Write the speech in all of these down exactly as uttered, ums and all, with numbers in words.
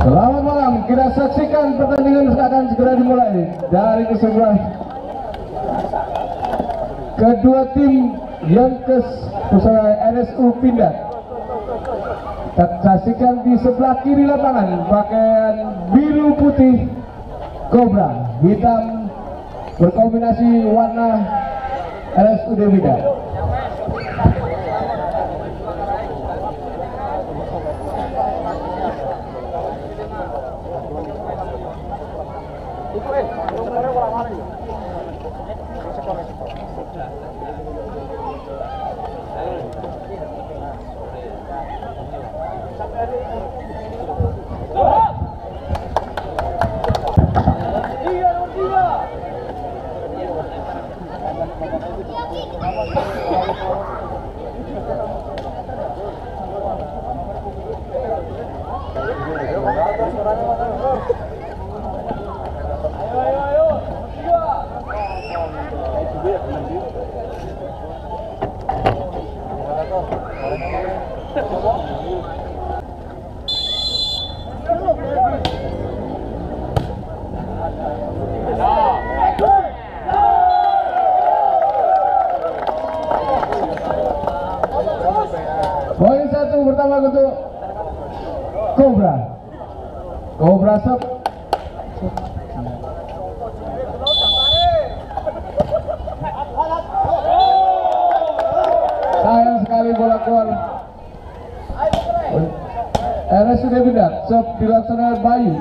Selamat malam, kita saksikan pertandingan akan segera dimulai dari kesebelah kedua tim yang ke R S U Pindad. Kita saksikan di sebelah kiri lapangan pakaian biru putih Cobra, hitam berkombinasi warna R S U D Pindad. Poin satu pertama untuk Cobra. Cobra sub. Sayang sekali bola keluar. R S U D Pindad sub dilaksanakan Bayu.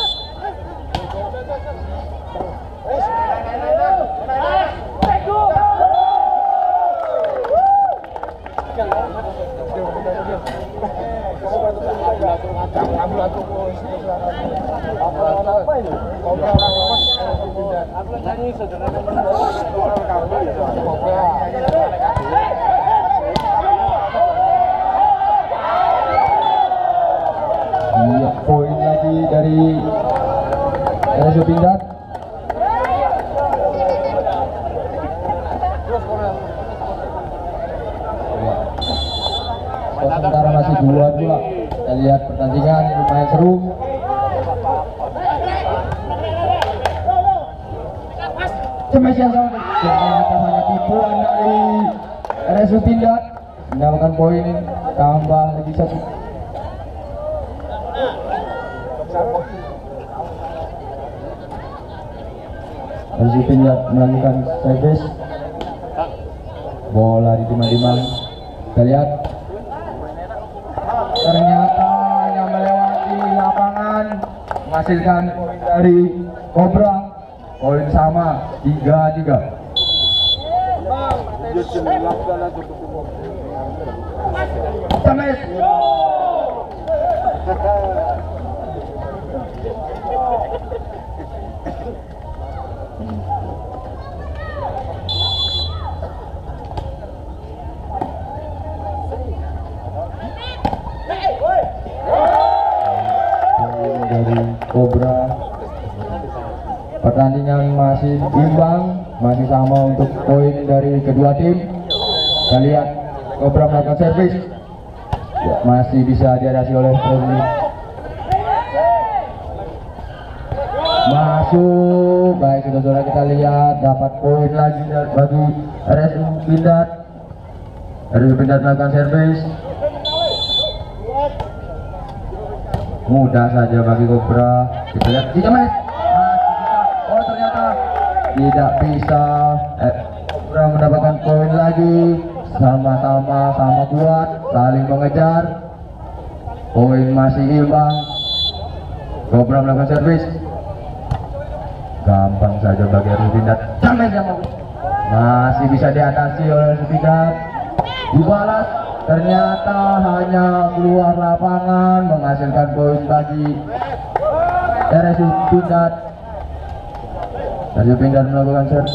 Iya, poin lagi dari R S U Pindad. Sementara masih dua-dua. Kita lihat pertandingan lumayan seru. Cemas yang sama ternyata hanya tipuan dari R S U Pindad, mendapatkan poin tambah lagi satu. R S U Pindad melakukan service, bola ditimang-timang. Kita lihat ternyata hanya melewati lapangan, menghasilkan poin dari Cobra. Poin sama tiga tiga. Temes. Dari Cobra. Pertandingan masih imbang, masih sama untuk poin dari kedua tim. Kita lihat Cobra melakukan servis, ya, masih bisa diatasi oleh Remy. Masuk, baik saudara-saudara, kita lihat dapat poin lagi bagi R S U Pindad. R S U Pindad melakukan servis, mudah saja bagi Cobra. Kita lihat tiga menit. Oh, ternyata tidak bisa. Eh, Cobra mendapatkan poin lagi. Sama-sama sama kuat, saling mengejar. Poin masih imbang. Cobra melakukan servis, gampang saja bagi R S U Pindad. Sampai sama masih bisa diatasi oleh R S U Pindad. Dibalas, ternyata hanya keluar lapangan, menghasilkan poin bagi R S U Pindad. R S U Pindad melakukan servis.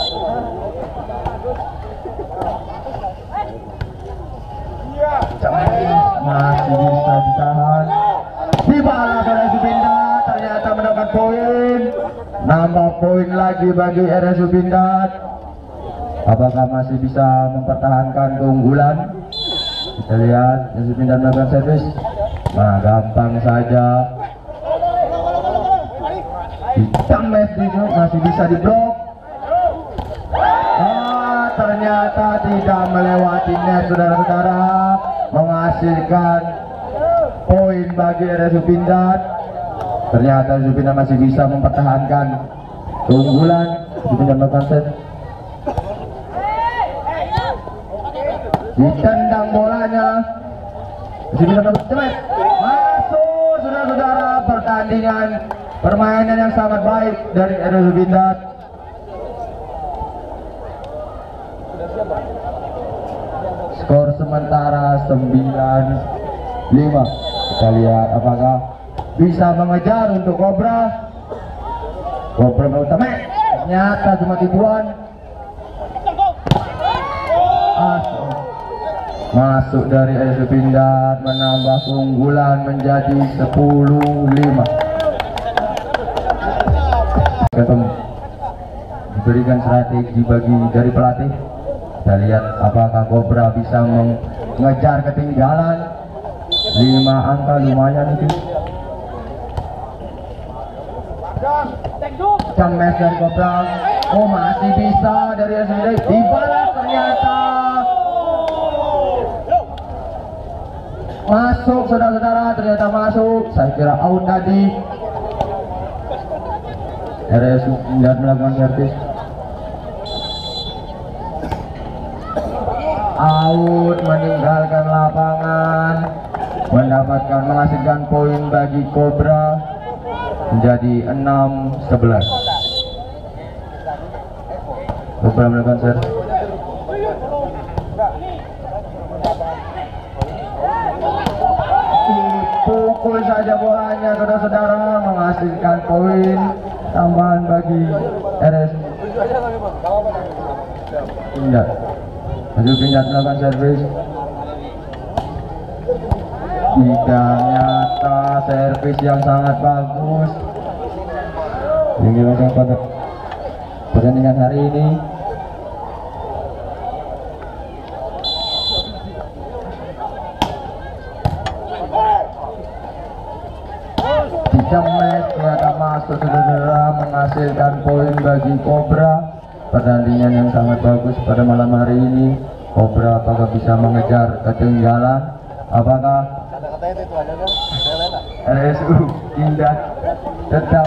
Masih bisa ditahan. Dibalas oleh R S U Pindad, ternyata mendapat poin. Nambah poin lagi bagi R S U Pindad. Apakah masih bisa mempertahankan keunggulan? Kita lihat R S U Pindad melakukan servis. Nah, gampang saja Ditames itu masih bisa diblok. Ah, ternyata tidak melewati net saudara-saudara, menghasilkan poin bagi R S U Pindad. Ternyata R S U Pindad masih bisa mempertahankan keunggulan. R S U Pindad melakukan set. Ditendang bolanya. R S U Pindad dapat cepat. Masuk saudara-saudara, pertandingan permainan yang sangat baik dari R S U Pindad. Skor sementara sembilan lima. Kita lihat apakah bisa mengejar untuk Cobra. Cobra utama. Ternyata cuma tipuan. Masuk. Masuk dari R S U Pindad, menambah keunggulan menjadi sepuluh lima. Ketemu diberikan strategi bagi dari pelatih. Kita lihat apakah Cobra bisa mengejar ketinggalan. Lima angka lumayan itu. Cemes dari Cobra. Oh, masih bisa dari R S U Pindad. Dibalas ternyata. Masuk saudara-saudara, ternyata masuk. Saya kira out tadi. R S U Pindad melakukan servis. Out, meninggalkan lapangan, mendapatkan menghasilkan poin bagi Cobra menjadi enam sebelas. Cobra melakukan servis. Pukul saja bolanya saudara-saudara, menghasilkan poin tambahan bagi R S U Pindad. R S U Pindad melakukan servis. Ternyata servis yang sangat bagus. Yang dilakukan pada pertandingan hari ini. Cemes ternyata masuk saudara, menghasilkan poin bagi Cobra. Pertandingan yang sangat bagus pada malam hari ini. Cobra apakah bisa mengejar ketinggalan? Apakah R S U Pindad tetap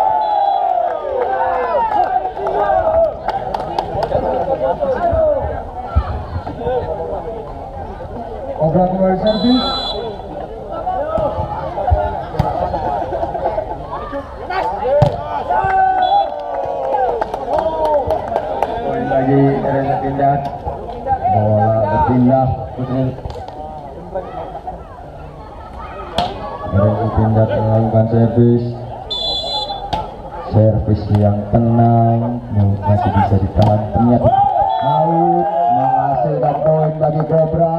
Cobra kembali servis. Lagi R S U Pindad, bola berpindah putri. R S U Pindad melakukan servis, servis yang tenang, masih bisa ditahan. Ternyata out, menghasilkan poin bagi Cobra.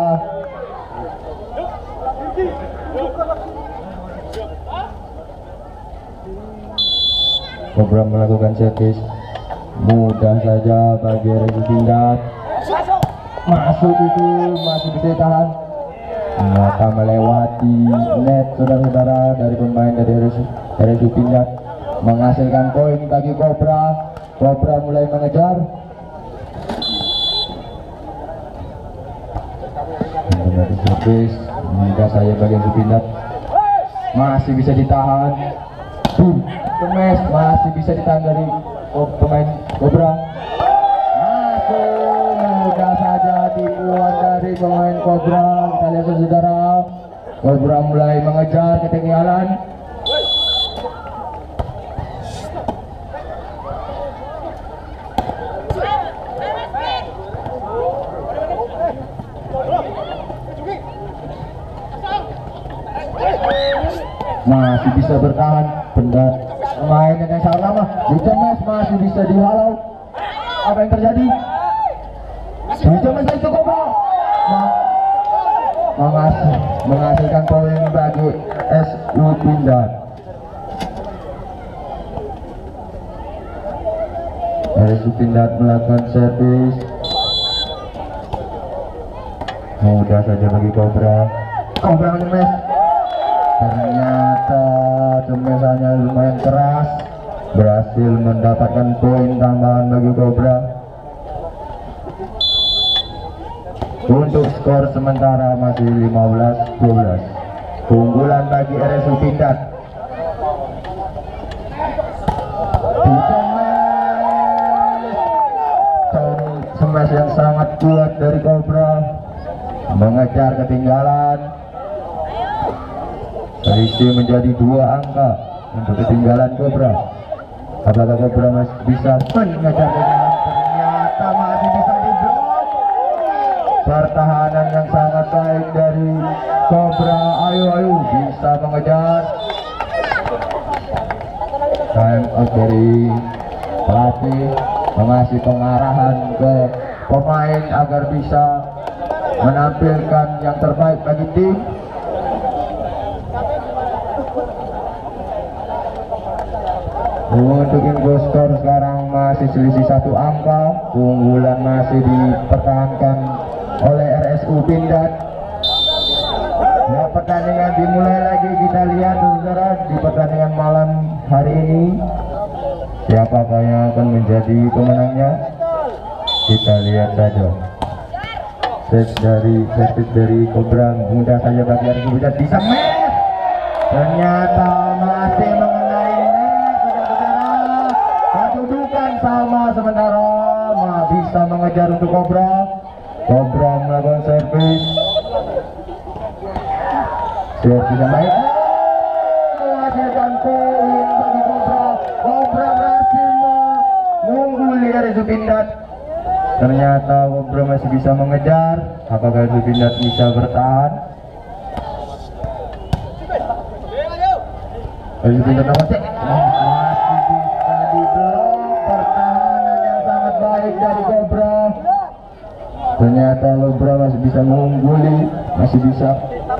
Cobra melakukan servis. Mudah saja bagi R S U Pindad. Masuk itu, masih bisa ditahan. Ternyata melewati net saudara-saudara dari pemain dari R S U Pindad, menghasilkan poin bagi Cobra. Cobra mulai mengejar. Kembali servis. Mudah saja bagi R S U Pindad. Masih bisa ditahan. Boom. Cemes masih bisa ditahan dari oh, pemain Cobra. Masuk, mudah saja tipuan dari pemain Cobra. Kita lihat saudara, Cobra mulai mengejar ketinggalan. Masih bisa bertahan, benda permainan yang sangat lama. Dicemes masih bisa dihalau. Apa yang terjadi? Dicemes itu Cobra menghasil, menghasilkan poin bagi R S U Pindad. R S U Pindad melakukan servis. Mudah saja bagi Cobra. Cobra menyemes. Ternyata cemesannya lumayan keras. berhasil mendapatkan poin tambahan bagi Cobra. Untuk skor sementara masih lima belas dua belas, keunggulan bagi R S U Pindad. Smash yang sangat kuat dari Cobra, mengejar ketinggalan. Selisih menjadi dua angka untuk ketinggalan Cobra. Apakah Cobra masih bisa mengejar ketinggalan? Ternyata masih bisa diblok. Pertahanan yang sangat baik dari Cobra. Ayo ayo bisa mengejar. Time out dari pelatih, mengasih pengarahan ke pemain agar bisa menampilkan yang terbaik bagi tim. Untuk info skor sekarang masih selisih satu angka, keunggulan masih dipertahankan oleh R S U Pindad. Ya, pertandingan dimulai lagi, kita lihat saudara di pertandingan malam hari ini siapakah yang akan menjadi pemenangnya. Kita lihat saja. Set dari set dari Cobra mudah saja bagi R S U Pindad, bisa match. Ternyata masih mengenai net, saudara-saudara. Kedudukan sama sementara, nah, bisa mengejar untuk Cobra. Cobra melakukan servis. Servis yang baik menghasilkan poin bagi Cobra. Cobra berhasil mengungguli R S U Pindad. Ternyata Cobra masih bisa mengejar. Apakah R S U Pindad bisa bertahan? R S U Pindad masih bisa diblok. Pertahanan yang sangat baik dari Cobra. Ternyata Cobra masih bisa mengungguli, masih bisa.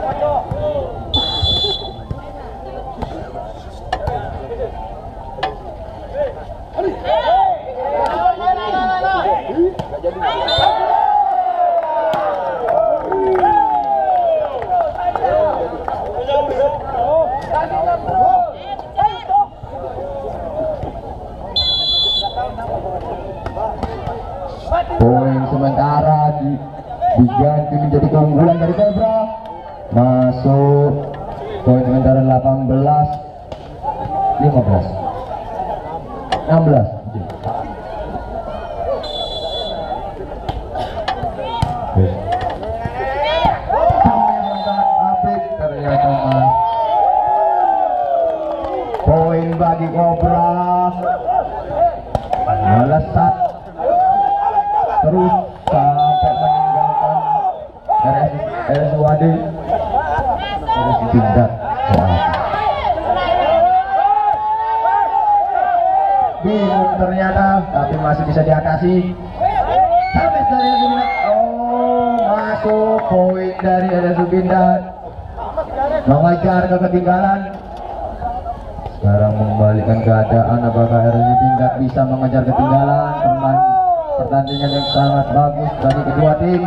Poin sementara di, diganti menjadi keunggulan dari Cobra. Masuk poin sementara delapan belas lima belas enam belas. Ternyata poin bagi Cobra melesat terus sampai meninggalkan R S U A D R S U Pindad. Bingung ternyata, tapi masih bisa diatasi. Sampai dari R S U Pindad. Oh, masuk poin dari R S U Pindad, mengejar ke ketinggalan. Sekarang membalikan keadaan, apakah R S U Pindad bisa mengejar ketinggalan? Teman, pertandingan yang sangat bagus dari kedua tim.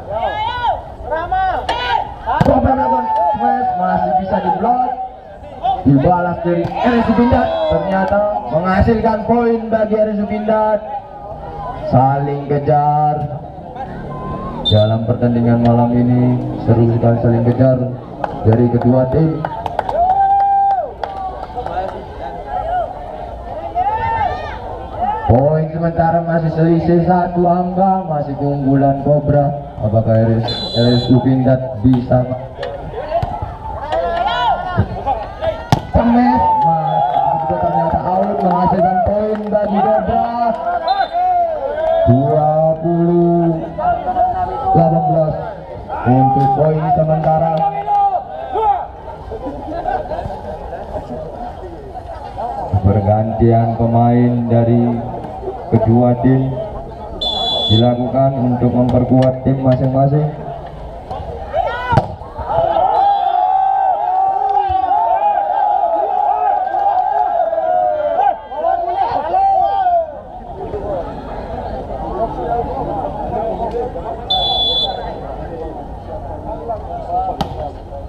Cobra melakukan smash, masih bisa diblok, dibalas dari R S U Pindad. Ternyata menghasilkan poin bagi R S U Pindad. Saling kejar dalam pertandingan malam ini, seru sekali saling kejar dari kedua tim. Poin sementara masih selisih satu angka, masih keunggulan Cobra. Apakah R S U Pindad bisa Semes? Masih ternyata out, menghasilkan poin bagi Cobra. Dua puluh delapan belas untuk poin sementara. Pergantian pemain dari kedua tim dilakukan untuk memperkuat tim masing-masing.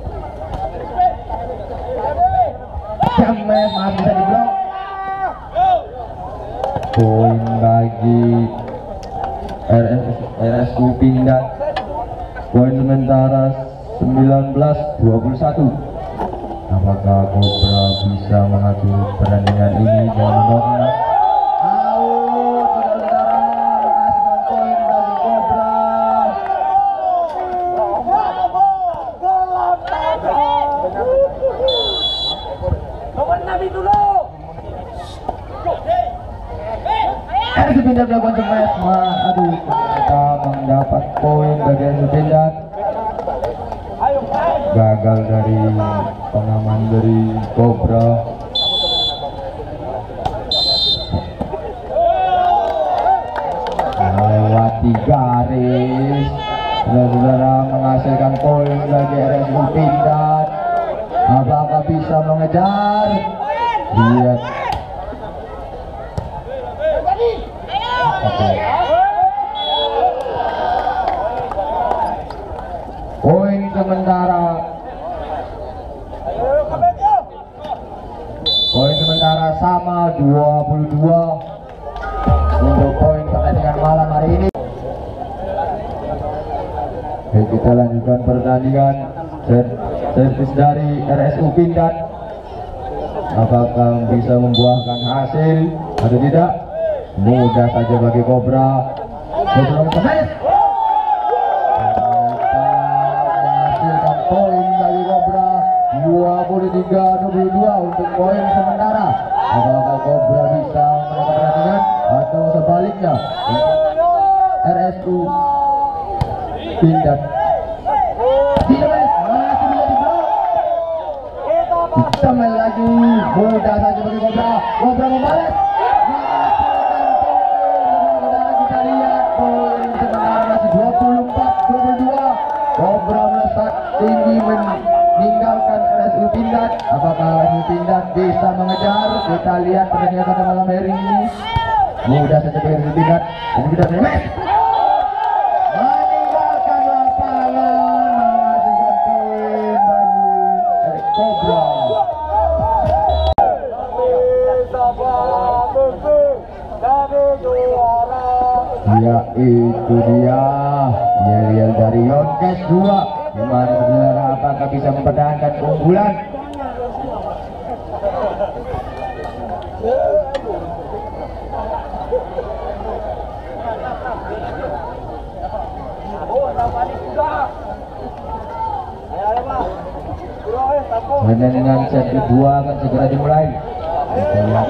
James masih bisa diblok. poin bagi R S U Pindad. Poin sementara sembilan belas dua puluh satu. Apakah Cobra bisa mengakhiri pertandingan ini dengan menang? Out, saudara-saudara, menghasilkan poin bagi Cobra. Nomor Nabi dulu. R S U Pindad melakukan smash, aduh, kita mendapat poin bagi R S U Pindad. Gagal dari pengaman dari Cobra. Melewati garis, saudara-saudara, menghasilkan poin bagi R S U Pindad. Apakah bisa mengejar? Lihat. Poin sementara Poin sementara sama dua puluh dua untuk poin pertandingan malam hari ini. Oke, kita lanjutkan pertandingan. Servis dari R S U Pindad. Apakah bisa membuahkan hasil atau tidak? Mudah saja bagi Cobra. Sebelum selesai, menghasilkan poin bagi Cobra dua puluh tiga dua puluh dua untuk poin sementara. Apakah Cobra bisa menang pertandingan atau sebaliknya? R S U Pindad tidak masih bisa diblok. Kita main lagi, mudah saja bagi Cobra. Cobra membalas. Kita lihat poin sementara masih dua puluh empat dua puluh dua. Cobra melesat tinggi meninggalkan R S U Pindad. Apakah R S U Pindad bisa mengejar? Kita lihat pertandingan pada malam hari ini. Mudah saja bagi R S U Pindad. Dan kita bermain. Meninggalkan lapangan, menghasilkan poin bagi Cobra. Ya, itu dia yel-yel dari Yonkes dua. Gimana saudara, apakah bisa mempertahankan keunggulan? Pertandingan set kedua akan segera dimulai. Kita lihat.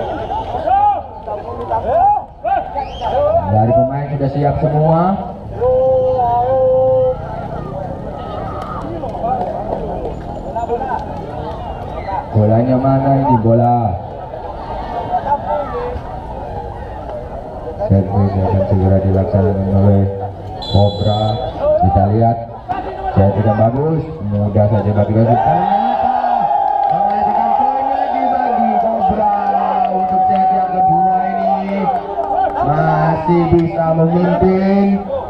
Dari pemain sudah siap semua. Bolanya mana ini bola? Servis akan segera dilaksanakan oleh Cobra. Kita lihat, saya tidak bagus, mudah saja bagi Cobra. Menghasilkan poin lagi bagi Cobra untuk set yang kedua ini. Masih bisa memimpin.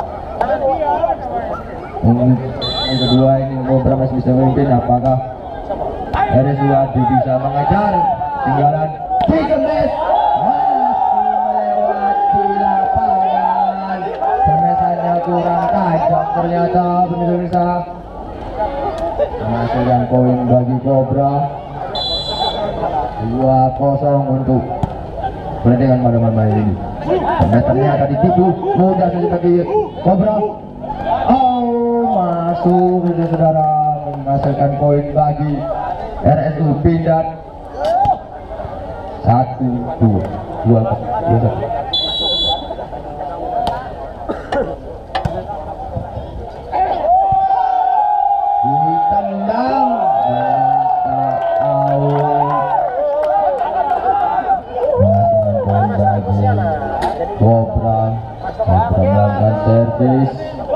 Yang kedua ini Cobra masih bisa memimpin. Apakah R S U bisa mengejar? Tinggalan tiga menit. Masih melewati lapangan. Semesannya kurang tajam ternyata, pemirsa. Menghasilkan poin bagi Cobra. dua kosong untuk pertandingan pada malam hari ini. Semes ternyata ditipu, mudah saja bagi Cobra. Oh, masuk saudara, menghasilkan poin bagi R S U Pindad. Satu, dua, dua, dua, satu. Ditendang, ternyata out. Menghasilkan poin bagi Cobra. Cobra melakukan servis.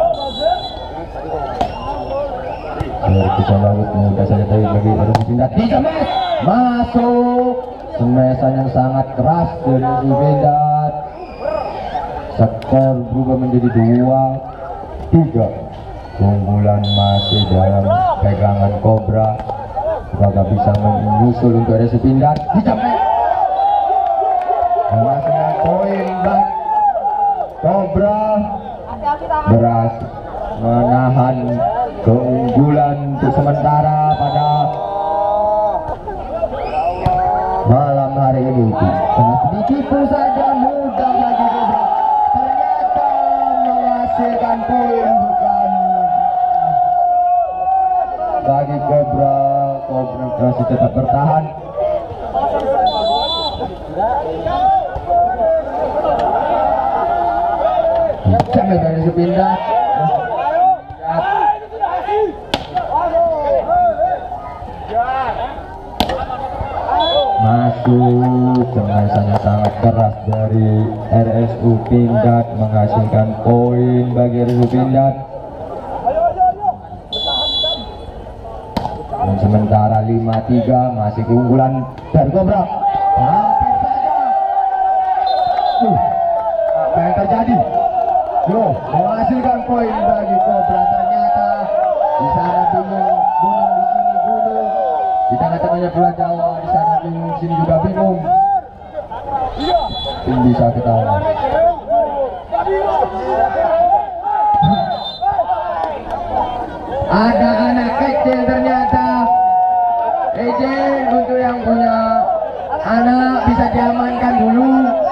Servis yang bagus, mudah saja tadi bagi R S U Pindad. Disemes, masuk. Semesan yang sangat keras dari R S U Pindad. Skor berubah menjadi dua tiga. Keunggulan masih dalam pegangan Cobra. Apakah bisa menyusul untuk R S U Pindad? Dicemek. Menghasilkan poin poin bagi Cobra berhasil menahan keunggulan untuk sementara pada malam hari ini. Begitu saja mudah bagi Cobra, ternyata menghasilkan poin bukan bagi Cobra. Cobra masih tetap bertahan. Jangan dari sepindah masuk dengan sangat-sangat keras dari R S U Pindad, menghasilkan poin bagi R S U Pindad. Dan sementara lima tiga masih keunggulan dari Cobra. Hampir saja. Uh, apa yang terjadi? Yo, menghasilkan poin bagi Cobra. Ternyata di sana bingung, gunung di sini gunung, di tengah-tengahnya Pulau Jawa, di sana bingung, di sini juga bingung. Tim bisa ketahuan. Ada anak kecil ternyata. Izin untuk yang punya anak bisa diamankan dulu.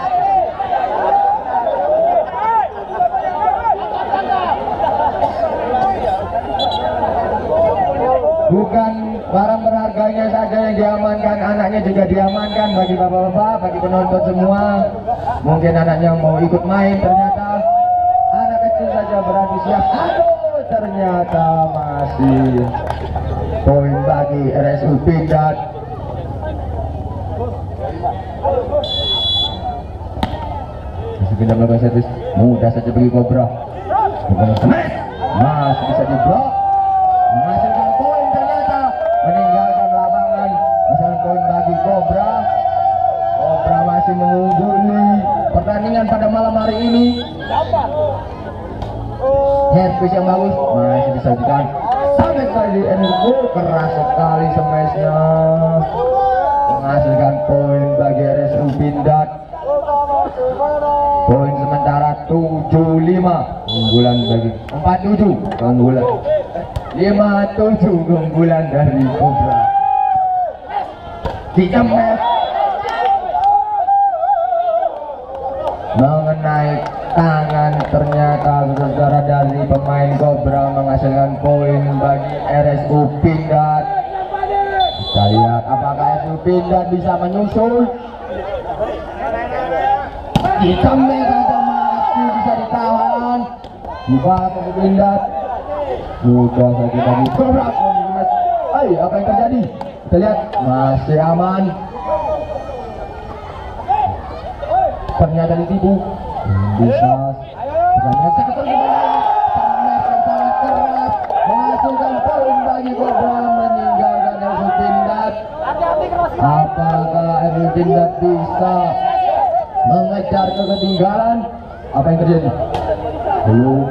Bukan barang berharganya saja yang diamankan, anaknya juga diamankan. Bagi bapak-bapak, bagi penonton semua, mungkin anaknya mau ikut main, ternyata anak kecil saja berani siap. Aduh, ternyata masih poin bagi R S U Pindad. Masih Pindad melakukan servis mudah saja bagi Cobra. Bukan smash, masih bisa diblok, menghasilkan poin, ternyata meninggalkan lapangan. Menghasilkan poin bagi Cobra. Cobra masih mengungguli pertandingan pada malam hari ini. Servis yang bagus masih bisa dikan. Sampai kali ini keras sekali smashnya, menghasilkan poin bagi R S U Pindad. Poin sementara tujuh lima, keunggulan bagi empat tujuh, keunggulan lima tujuh, keunggulan dari Cobra. Dicemet mengenai tangan, ternyata saudara dari pemain Cobra, menghasilkan poin bagi R S U Pindad. Kita lihat apakah R S U Pindad bisa menyusul. Dicemet saja, masih bisa ditahan. Buka R S U Pindad. Mudah saja dari Cobra. Hai, apa yang terjadi? Kita lihat masih aman. Ternyata ditipu. Bisa pertandingan sangat keras, menghasilkan poin bagi Cobra, meninggalkan R S U Pindad. Apakah R S U Pindad bisa mengejar ke ketinggalan? Apa yang terjadi? Belum.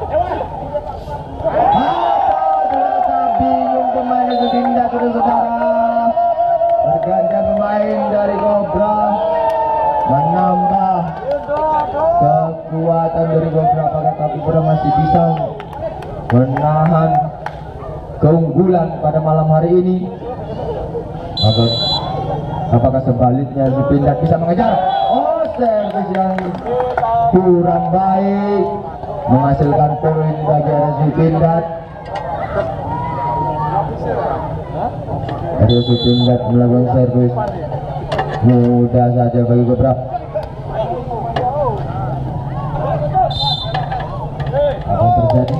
Ternyata bingung pemain R S U Pindad, saudara. Pergantian pemain dari Cobra menambah kekuatan dari beberapa kaki Cobra, masih bisa menahan keunggulan pada malam hari ini. Apakah, apakah sebaliknya R S U Pindad bisa mengejar? Oh, servis yang kurang baik, menghasilkan poin bagi R S U Pindad. R S U Pindad melakukan servis mudah saja bagi Cobra. Apa yang terjadi?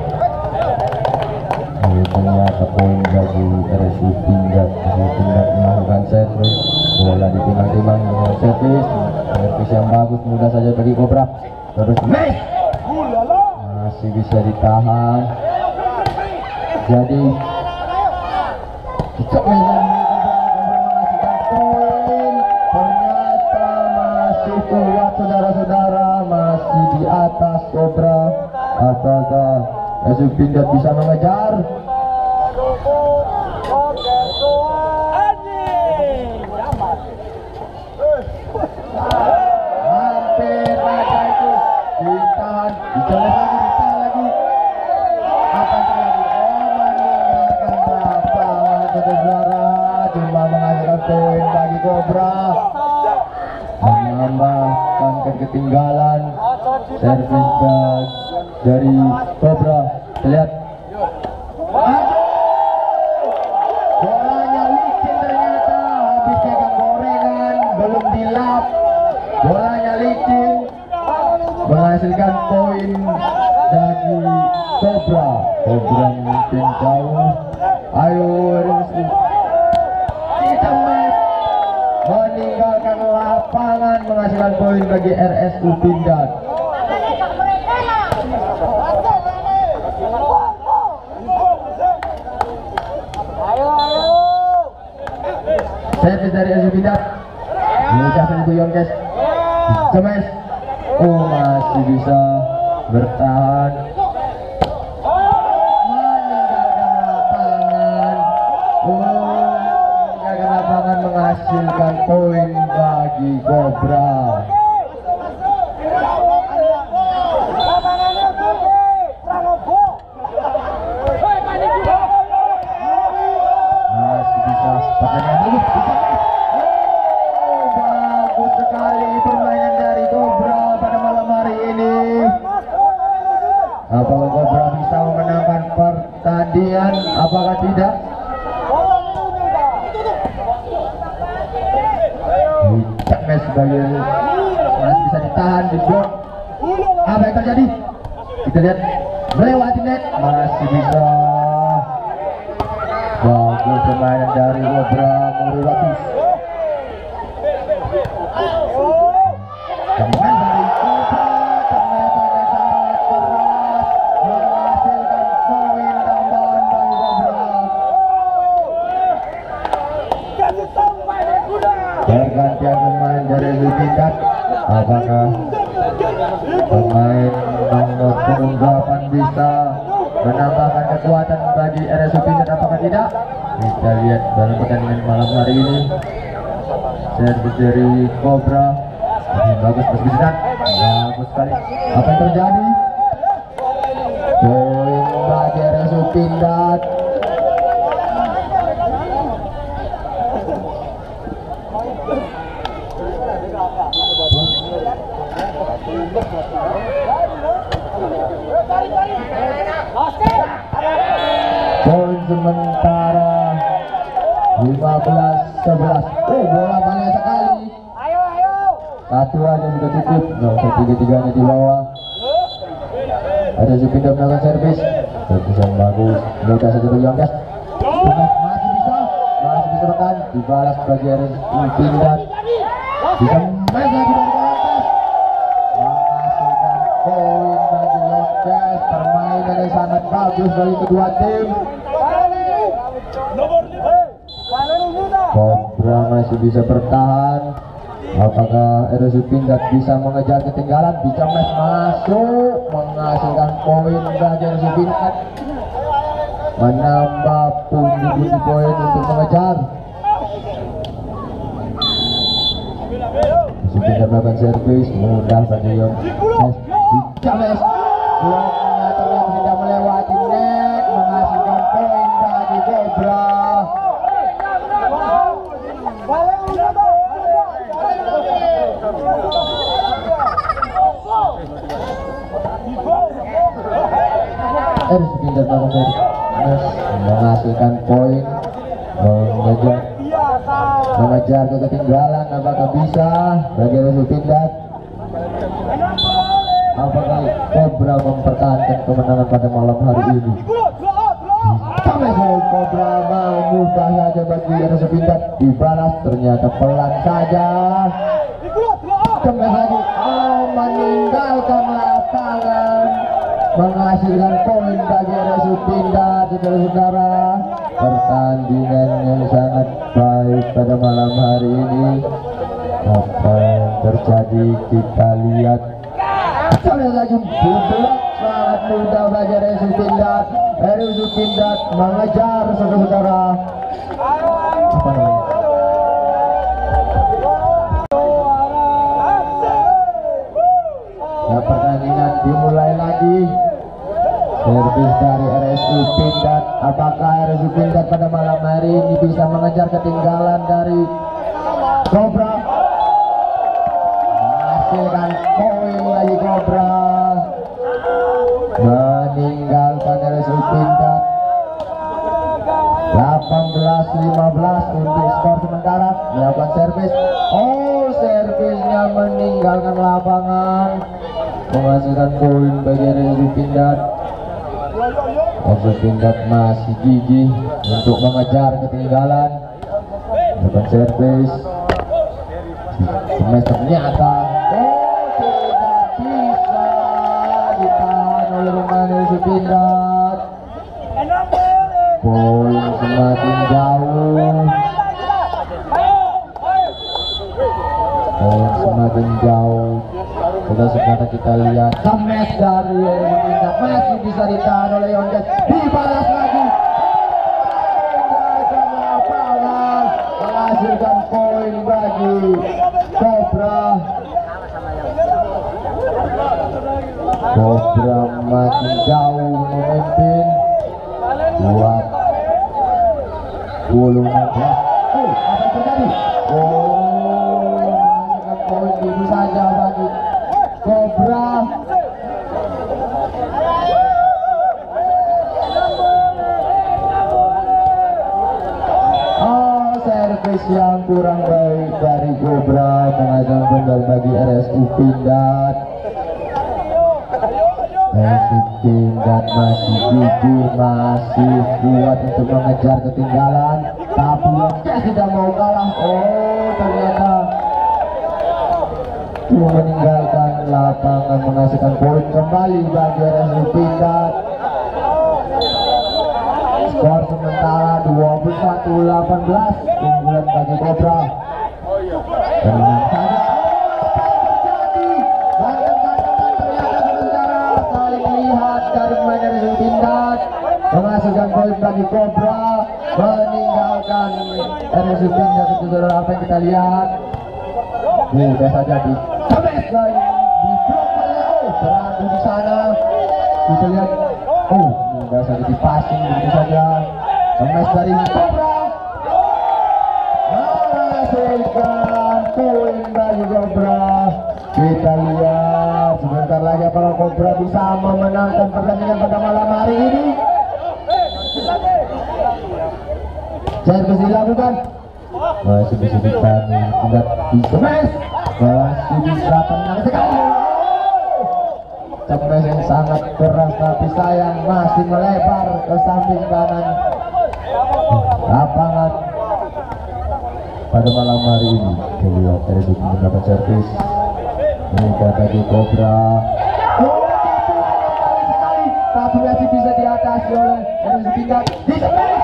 Oh, ternyata poin bagi R S U Pindad. R S U Pindad melakukan servis, bola ditimbang-timbang dengan servis, servis yang bagus, mudah saja bagi Cobra. Terus smash, masih bisa ditahan. Jadi cocok menghasilkan poin. Ternyata masih kuat, saudara-saudara, masih di atas Cobra. Apakah R S U Pindad bisa mengejar? Hampir Cobra menambahkan ketinggalan. Servis dari Cobra terlihat bolanya licin, ternyata habis pegang gorengan belum dilap, bolanya licin menghasilkan poin dari Cobra. Cobra mungkin jauh. Ayo kita meninggalkan lapangan menghasilkan poin bagi R S U Pindad. Servis dari R S U Pindad mengucapkan Ibu Yonkes Cemes. Oh, masih bisa bertahan meninggalkan lapangan. Oh, meninggalkan lapangan menghasilkan poin bagi Cobra. Masih bisa pertandingan dulu. Oh, bagus sekali permainan dari Cobra pada malam hari ini. Apakah Cobra bisa memenangkan pertandingan? Apakah tidak? Cemes sebagai masih bisa ditahan di blok. Apa yang terjadi? Kita lihat melewati net, masih bisa. Bagus permainan dari Cobra Mururati. Teman dari Cobra ternyata sangat keras menghasilkan poin tambahan bagi Cobra. Pergantian pemain dari R S U Pindad. Apakah pemain nomor punggung delapan bisa menambahkan kekuatan bagi R S U Pindad? Apakah tidak? Kita lihat dalam pertandingan malam hari ini. Servis dari Cobra bagus, bagus bisa, bagus sekali. Apa yang terjadi? Poin bagi R S U Pindad. Poin sementara lima belas sebelas. Oh, bola banyak sekali. Satu aja sudah cukup. Nah, tiga-tiganya di bawah. Ada Zupinda melakukan servis. Servis yang bagus. Mudah saja bagi Yonkes. Masih bisa, masih bisa bertahan. Dibalas bagi R S U Pindad. Bisa main lagi dari Yonkes. Menghasilkan poin bagi Yonkes. Permainan yang sangat bagus bagi kedua tim. Cobra masih bisa bertahan. Apakah R S U Pindad bisa mengejar ketinggalan? Bisa mes masuk menghasilkan poin bagi R S U Pindad, menambah pundi-pundi poin untuk mengejar. R S U Pindad melakukan servis mudah bagi Yonkes. Bisa mes bloknya ternyata tidak melewati net, menghasilkan poin bagi Cobra. R S U Pindad menghasilkan poin, mengejar mengejar ke ketinggalan. Apakah bisa bagi R S U Pindad? Apakah Cobra mempertahankan kemenangan pada malam hari ini? Sampai Cobra mau mudah saja bagi R S U Pindad, dibalas ternyata pelan saja. Sampai lagi, oh, meninggalkan lapangan, menghasilkan poin bagi R S U Pindad. Saudara-saudara, pertandingan yang sangat baik pada malam hari ini. Apa yang terjadi kita lihat. Sekali lagi blok sangat mudah bagi R S U Pindad. R S U Pindad mengejar, saudara-saudara. Apa namanya? Ya, pertandingan dimulai lagi. Servis dari R S U Pindad. Apakah R S U Pindad pada malam hari ini bisa mengejar ketinggalan dari servis. Oh, servisnya meninggalkan lapangan, menghasilkan poin bagi R S U Pindad. R S U Pindad masih gigih untuk mengejar ketinggalan. Bukan servis. Semes ternyata oh tidak bisa ditahan oleh pemain R S U Pindad. Poin semakin jauh. Poin semakin jauh. Sudah sekarang kita lihat semes dari R S U Pindad masih bisa ditahan oleh Yondes. Dibalas lagi. Menghasilkan poin bagi Cobra. Cobra makin jauh memimpin dua puluh enam belas. Oh, apa yang terjadi? Oh, menghasilkan poin ini saja bagi Cobra. Servis yang kurang baik dari Cobra, menghasilkan benar bagi R S U Pindad. R S U Pindad masih gigih, masih kuat untuk mengejar ketinggalan, tapi Yondes tidak mau kalah. Oh, ternyata meninggalkan lapangan, menghasilkan poin kembali bagi R S U Pindad. Skor sementara dua puluh satu delapan belas, keunggulan bagi Cobra. Tenang saja. Terjadi banteng-bantengan ternyata sementara saling melihat dari pemain R S U Pindad, menghasilkan poin bagi Cobra, meninggalkan R S U Pindad. Itu saudara apa yang kita lihat. Mudah saja di semes lagi di blok oleh oh beradu di sana. Kita lihat oh mudah saja di passing begitu saja. Semes dari Cobra menghasilkan poin bagi Cobra. Kita lihat sebentar lagi apakah Cobra bisa memenangkan pertandingan pada malam hari ini. Servis dilakukan, masih bisa ditangani, tidak bisa mes, masih bisa tenang sekali. Semes yang sangat keras tapi sayang masih melebar ke samping kanan lapangan pada malam hari ini. Kita lihat R S U mendapat servis, ini bagi Cobra. Oh, sekali, tapi masih bisa diatasi oleh R S U Pindad. Di semes,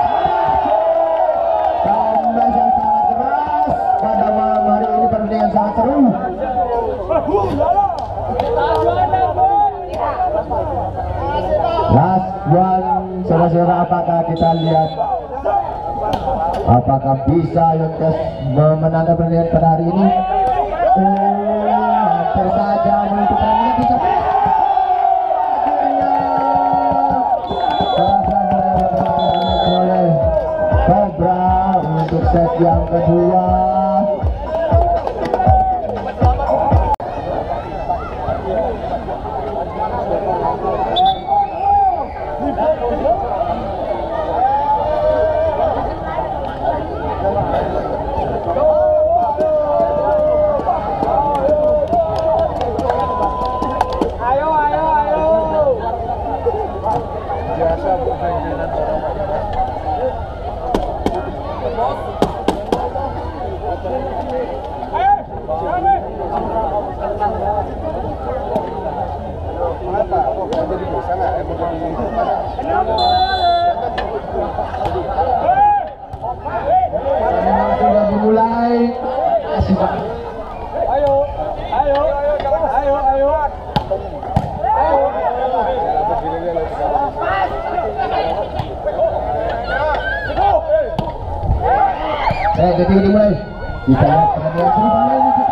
semes yang sangat keras pada malam hari ini, pertandingan sangat seru. Last one, saudara-saudara, apakah kita lihat apakah bisa Yondes memenangkan pertandingan pada hari ini? Oh, hampir saja menutup pertandingan. Bisa akhirnya oleh Cobra untuk set yang kedua. Sudah dimulai. Ayo, ayo, ayo, ayo, ayo. Eh, detik dimulai. Kita lihat pertandingan serupa ini kita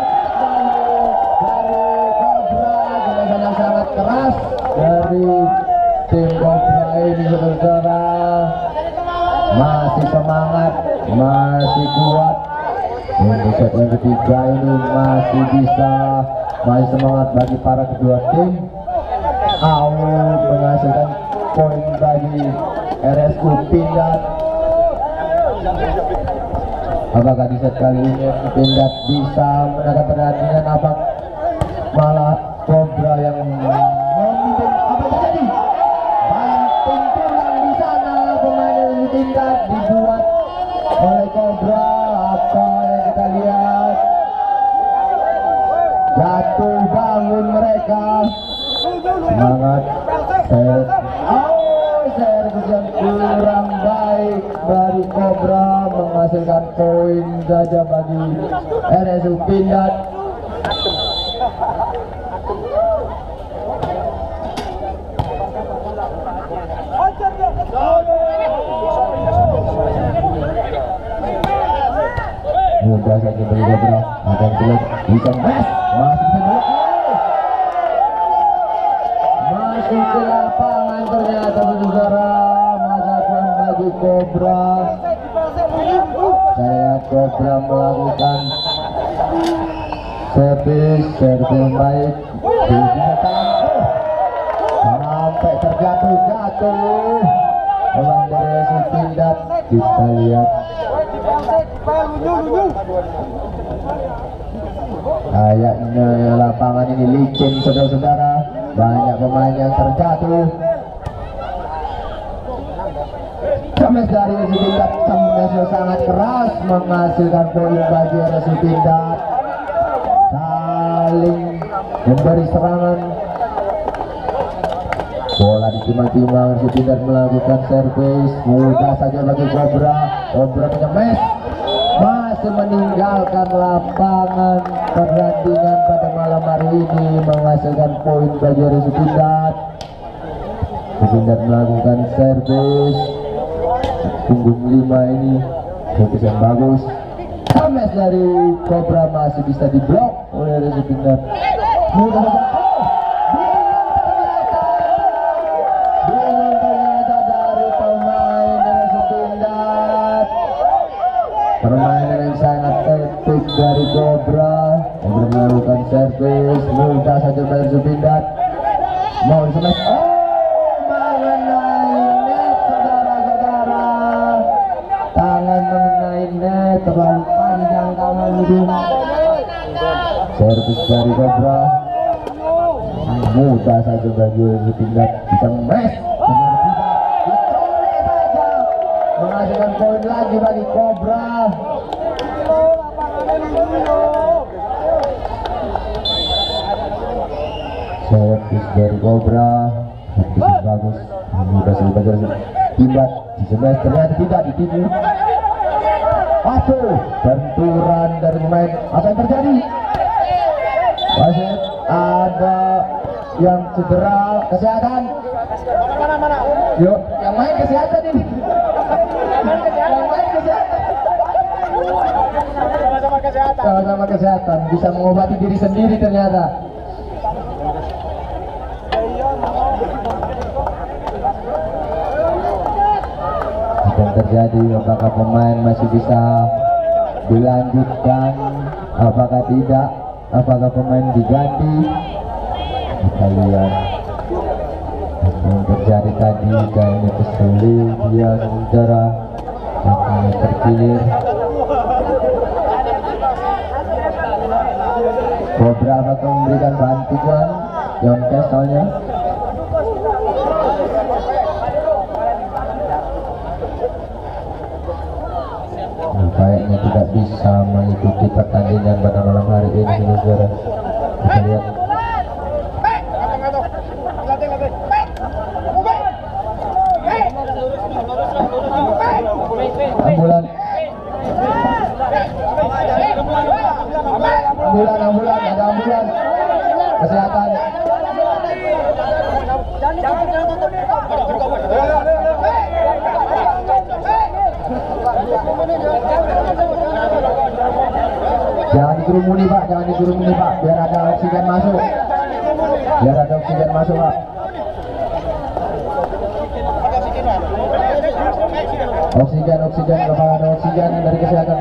dari Cobra, gerakan yang sangat keras dari tim Cobra ini, saudara. Masih semangat, masih kuat. Untuk set yang ketiga ini masih bisa, masih semangat bagi para kedua tim. Out menghasilkan poin bagi R S U Pindad. Apakah di set kali ini Pindad bisa menangkap perhatian? Apa malah Cobra yang memimpin? Apa terjadi? Banting tulang di sana, pemain dari Pindad dibuat oleh Cobra. Apa yang kita lihat? Jatuh bangun mereka. Semangat. Set. Oh, servis yang kurang baik dari Cobra menghasilkan poin saja bagi R S U Pindad. Mudah saja bagi Cobra, akan terlihat bisa best, masih bisa dulu. Masuk ke lapangan ternyata saudara, masa depan bagi Cobra. Saya Cobra melakukan servis, servis yang baik, sampai terjatuh-jatuh. Pemain dari R S U Pindad, kita lihat. Kayaknya lapangan ini licin saudara-saudara, banyak pemain yang terjatuh. Semes dari R S U Pindad, semes yang sangat keras menghasilkan poin bagi R S U Pindad. Saling memberi serangan, bola ditimang-timang, R S U Pindad melakukan servis, mudah saja bagi Cobra. Cobra menyemes, masih meninggalkan lapangan pertandingan pada malam hari ini, menghasilkan poin bagi R S U Pindad. Pindad melakukan servis punggung lima ini, servis yang bagus. Semes dari Cobra masih bisa diblok oleh R S U Pindad. Mudah saja. Permainan yang sangat epic dari Cobra. Cobra melakukan servis, mudah saja R S U Pindad. Mau smash, oh mengenai net saudara-saudara. Tangan mengenai net, terlalu panjang tangan itu. Servis dari Cobra, mudah saja bagi R S U Pindad bisa smash. Menghasilkan poin lagi bagi Cobra. Servis dari Cobra, servis bagus, mudah saja bagi Pindad. Di sebelah ternyata tidak ditipu. Aduh, benturan dari pemain. Apa yang terjadi? Masih ada yang cedera. Kesehatan. Mana-mana? Yuk, yang main kesehatan ini. Sama-sama kesehatan. Sama-sama kesehatan, bisa mengobati diri sendiri ternyata. Apa yang terjadi? Apakah pemain masih bisa dilanjutkan? Apakah tidak? Apakah pemain diganti? Kita lihat yang terjadi tadi. Kayaknya kesulit dia saudara, makanya terkilir. Cobra akan memberikan bantuan Yonkes soalnya. Kayaknya tidak bisa mengikuti pertandingan pada malam hari ini saudara. Kita lihat. Ambulan, ambulan, ambulan, ada ambulan kesehatan. Jangan dikerumuni Pak, jangan dikerumuni Pak, biar ada oksigen masuk, biar ada oksigen masuk Pak. Oksigen, oksigen, kalau ada oksigen dari kesehatan.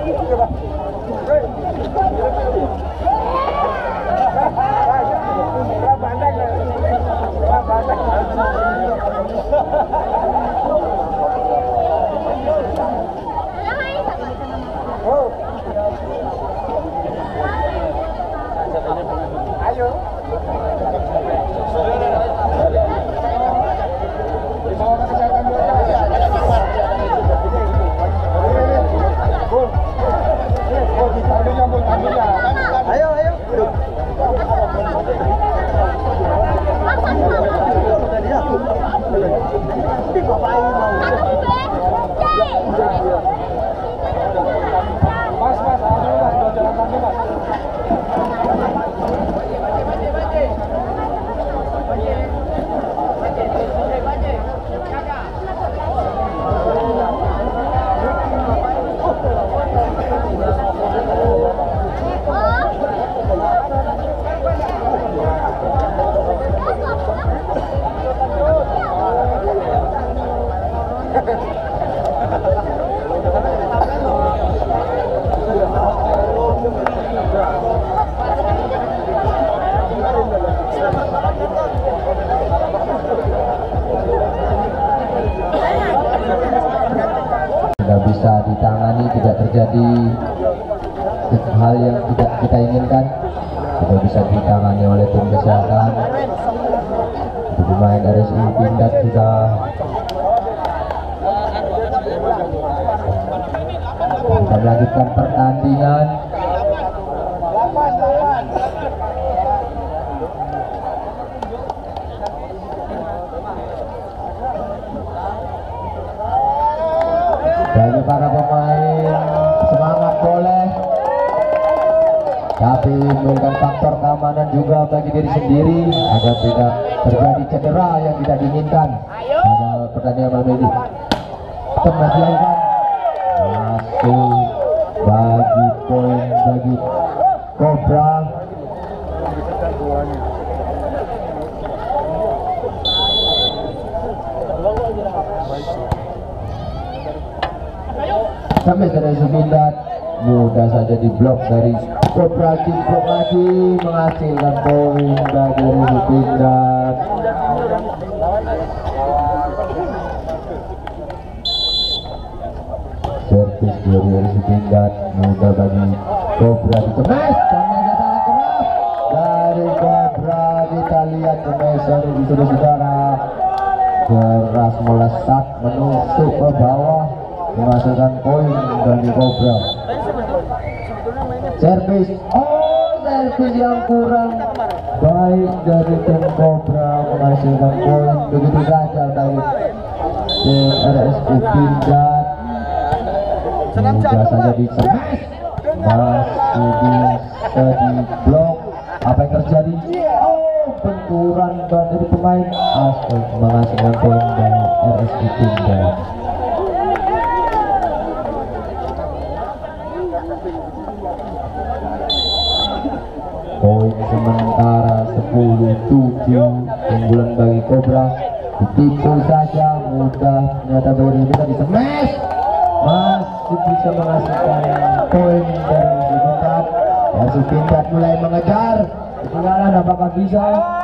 Tidak bisa ditangani, tidak terjadi hal yang tidak kita inginkan, tidak bisa ditangani oleh tim kesehatan. Pemain R S I Pindad sudah akan melanjutkan pertandingan. Bagi para pemain, semangat boleh, tapi memberikan faktor keamanan juga bagi diri sendiri agar tidak terjadi cedera yang tidak diinginkan pada pertandingan malam ini. Tengah dilakukan, masuk bagi poin bagi Cobra. Sampai dari Pindad mudah saja diblok dari Cobra, diblok lagi menghasilkan poin bagi Pindad. Servis dari Pindad mudah bagi Cobra, dikemes dan sangat keras dari Cobra. Kita lihat kemesan di saudara-saudara, keras melesat menusuk ke bawah menghasilkan poin bagi Cobra. Servis, oh servis yang kurang baik dari tim Cobra menghasilkan poin begitu saja dari tim R S I Pindad. Mudah saja di-smash, masih bisa di-blok. Apa yang terjadi? Oh, benturan dari pemain asal menghasilkan poin dari R S I Pindad. Poin sementara sepuluh tujuh unggulan bagi Cobra. Ditipu saja mudah, ternyata bagi kita di smash masih bisa menghasilkan poin dari Pindad. Masih Pindad mulai mengejar ketinggalan, apakah bisa?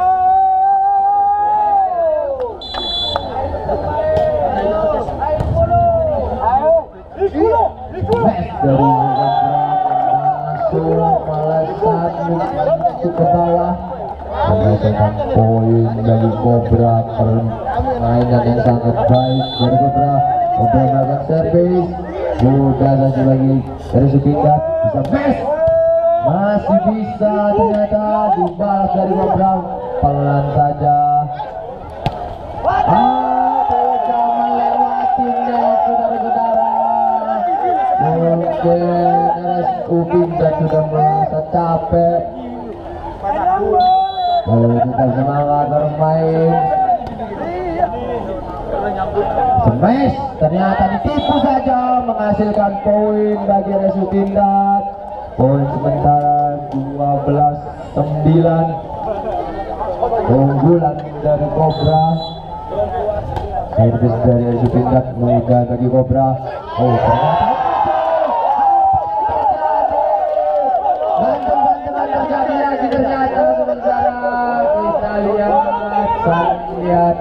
Smash dari Cobra masuk ke bawah menghasilkan poin dari Cobra. Permainan yang sangat baik dari Cobra. Cobra melakukan servis mudah saja lagi dari Pindad, bisa smash, masih bisa, ternyata dibalas dari Cobra pelan saja. Ah, tidak melewati net saudara-saudara. Mungkin R S I Pindad sudah merasa capek. Lalu kita semangat bermain. Smash ternyata ditipu saja menghasilkan poin bagi R S I Pindad. Poin sementara dua belas sembilan unggulan dari Cobra. Servis dari R S I Pindad mudah bagi Cobra. Oh ternyata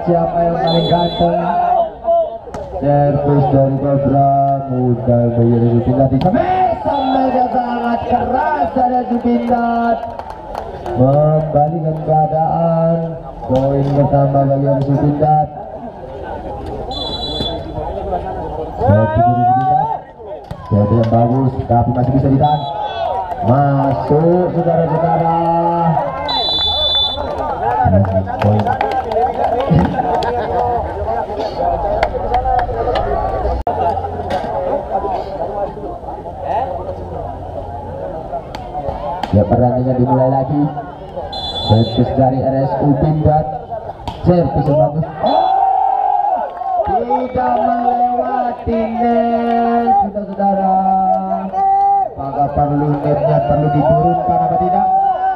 siapa yang paling ganteng. Servis dari Cobra mudah bagi Resu Pindad di sampai sangat keras dari Resu Pindad membalikan keadaan. Poin pertama bagi Resu Pindad. Servis dari Resu Pindad servis yang bagus tapi masih bisa ditahan. Masuk saudara-saudara. Poin ya, pertandingan dimulai lagi. Servis dari R S U Pindad, servis yang bagus. Oh, tidak melewati net, saudara-saudara. Maka perlu netnya perlu diturunkan apa tidak?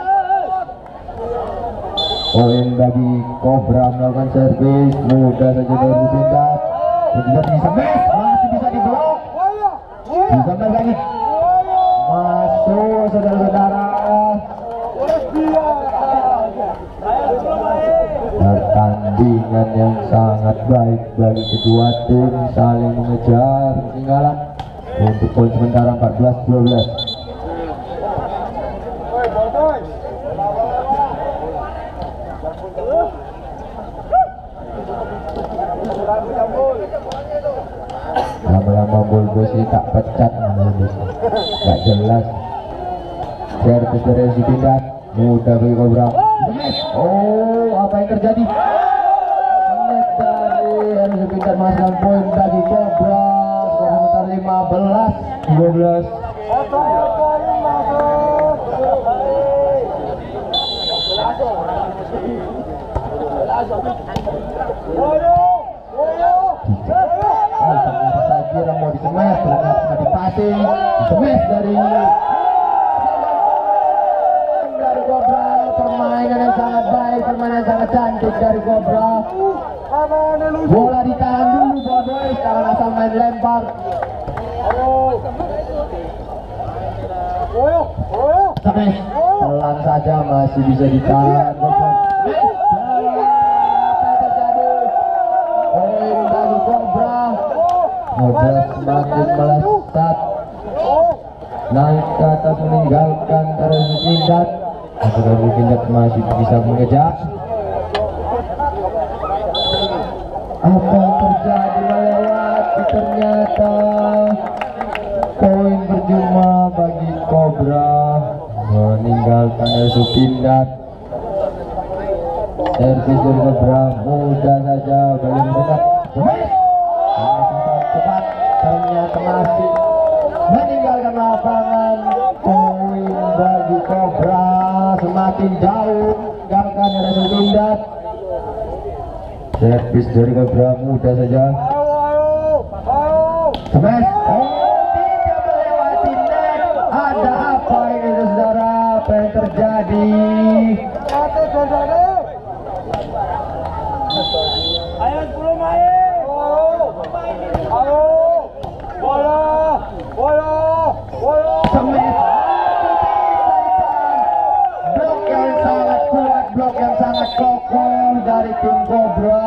Poin bagi Cobra melakukan servis mudah saja dari Pindad. Pindad bisa mes, masih bisa diblok. Bisa lagi. Masuk saudara-saudara. Pertandingan yang sangat baik bagi kedua tim saling mengejar ketinggalan untuk poin sementara empat belas dua belas. Lama-lama Bulbos ini tak pecat, gak jelas. Servis dari Resu Pindad mudah bagi Cobra. Oh, apa yang terjadi? Net dari Resu Pindad menghasilkan poin bagi Cobra. Skor sementara lima belas dua belas. Saya kira mau disemes, ternyata dipasing. Disemes dari dari Cobra. Permainan yang sangat baik, permainan yang sangat cantik dari Cobra. Bola ditahan dulu boys, jangan asal main lempar. Semes, pelan saja masih bisa ditahan. Poin bagi Cobra. Cobra semakin melesat naik ke atas meninggalkan Resu Pindad. Resu Pindad masih bisa mengejar. Apa yang terjadi melewati, ternyata poin percuma bagi Cobra meninggalkan Resu Pindad. Servis dari Cobra mudah saja bagi Resu Pindad. Cepat, ternyata masih meninggalkan lapangan. Poin bagi Cobra semakin jauh meninggalkan Resu Pindad. Servis dari Cobra mudah saja. Smash. Oh, tidak melewati net. Ada apa ini saudara? Apa yang terjadi? Ayo sepuluh main. Ayo. Bola. Bola. Bola. Smash. Blok yang sangat kuat, blok yang sangat kokoh dari tim Cobra.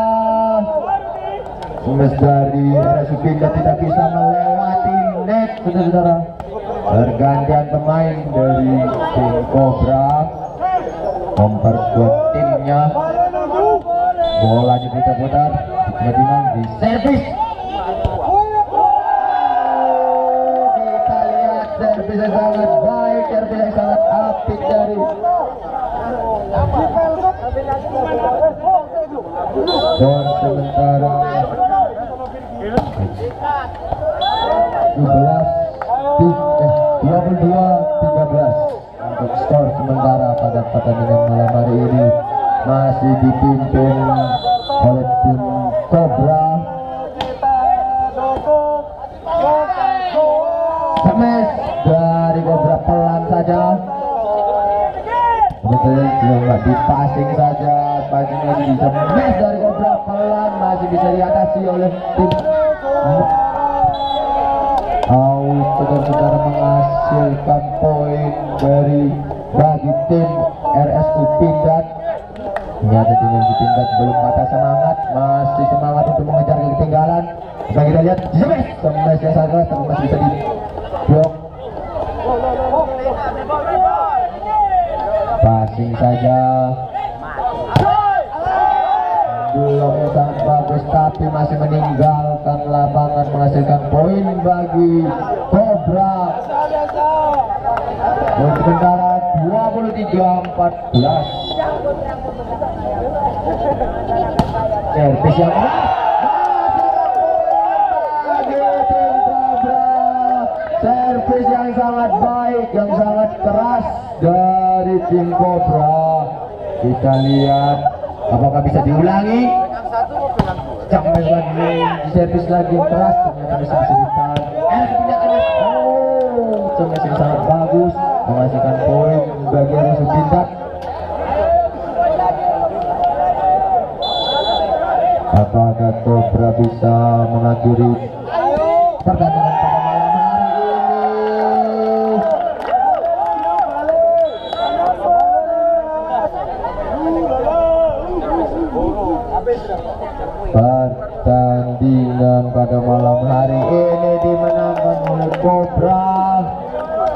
Smash dari Resu Pindad tidak bisa melewati net, saudara-saudara. Pergantian pemain dari tim Cobra memperkuat timnya. Bola diputar-putar, tiba-tiba di servis. Kita lihat servis yang sangat baik, servis yang sangat apik dari skor sementara dua puluh dua tiga belas untuk skor sementara pada pertandingan malam hari ini masih dipimpin oleh tim Cobra. Smash dari Cobra pelan saja, betul cuma dipasing saja, passing lagi bisa smash dari Cobra pelan masih bisa diatasi oleh tim. Out, saudara-saudara, menghasilkan poin dari bagi tim R S U Pindad Ternyata tim yang Pindad belum patah semangat, masih semangat untuk mengejar ketinggalan. Bisa kita lihat, smash, smash yang sangat keras, tapi masih bisa di blok. Passing saja. Blok yang sangat bagus, tapi masih meninggalkan lapangan, menghasilkan poin bagi Cobra. Poin sementara dua puluh tiga empat belas. Servis yang servis yang sangat baik, yang sangat keras dari tim Cobra. Kita lihat apakah bisa diulangi. Sampai lagi servis lagi keras, ternyata bisa bisa ditahan. Oh, servis yang sangat bagus, menghasilkan poin bagi Resu Pindad. Apakah Cobra bisa mengakhiri pertandingan pada malam hari ini? Pertandingan pada malam hari ini dimenangkan oleh Cobra.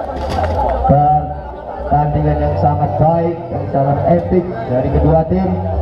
Pertandingan yang sangat baik, yang sangat epik dari kedua tim.